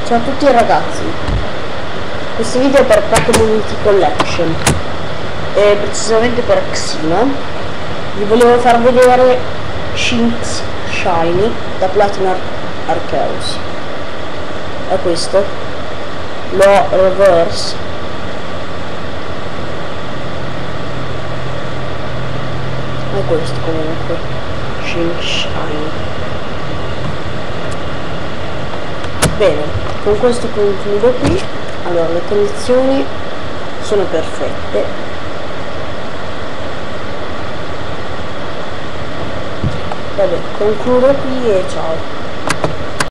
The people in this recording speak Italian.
Ciao a tutti ragazzi, questo video è per Pokémon Unity Collection e precisamente per Xeno. Vi volevo far vedere Shinx Shiny da Platinum Arceus. È questo, lo reverse. È questo comunque, Shinx Shiny. Bene, con questo concludo qui. Allora, le condizioni sono perfette. Vabbè, concludo qui e ciao.